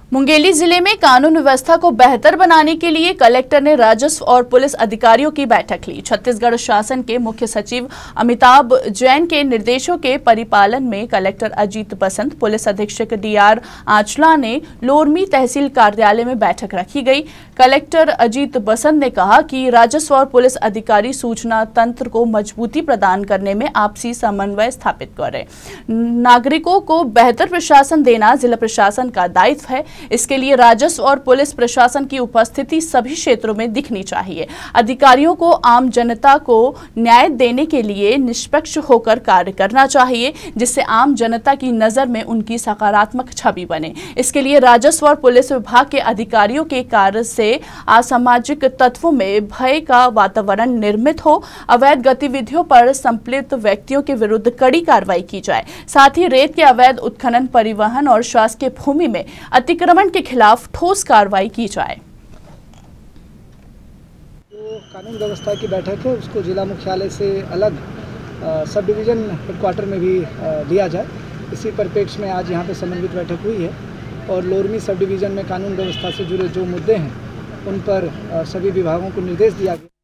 मुंगेली जिले में कानून व्यवस्था को बेहतर बनाने के लिए कलेक्टर ने राजस्व और पुलिस अधिकारियों की बैठक ली। छत्तीसगढ़ शासन के मुख्य सचिव अमिताभ जैन के निर्देशों के परिपालन में कलेक्टर अजीत बसंत, पुलिस अधीक्षक डीआर आंचला ने लोरमी तहसील कार्यालय में बैठक रखी गई। कलेक्टर अजीत बसंत ने कहा कि राजस्व और पुलिस अधिकारी सूचना तंत्र को मजबूती प्रदान करने में आपसी समन्वय स्थापित करें। नागरिकों को बेहतर प्रशासन देना जिला प्रशासन का दायित्व है। इसके लिए राजस्व और पुलिस प्रशासन की उपस्थिति सभी क्षेत्रों में दिखनी चाहिए। अधिकारियों को आम जनता को न्याय देने के लिए निष्पक्ष होकर कार्य करना चाहिए, जिससे आम जनता की नजर में उनकी सकारात्मक छवि बने। इसके लिए राजस्व और पुलिस विभाग के अधिकारियों के कार्य से असामाजिक तत्वों में भय का वातावरण निर्मित हो, अवैध गतिविधियों पर संलिप्त व्यक्तियों के विरुद्ध कड़ी कार्रवाई की जाए। साथ ही रेत के अवैध उत्खनन, परिवहन और शासकीय भूमि में अतिक्रमण के खिलाफ ठोस कार्रवाई की जाए। जो कानून व्यवस्था की बैठक है उसको जिला मुख्यालय से अलग सब डिवीज़न हेडक्वार्टर में भी लिया जाए। इसी परिप्रेक्ष्य में आज यहाँ पे समन्वित बैठक हुई है और लोरमी सब डिवीज़न में कानून व्यवस्था से जुड़े जो मुद्दे हैं उन पर सभी विभागों को निर्देश दिया गया।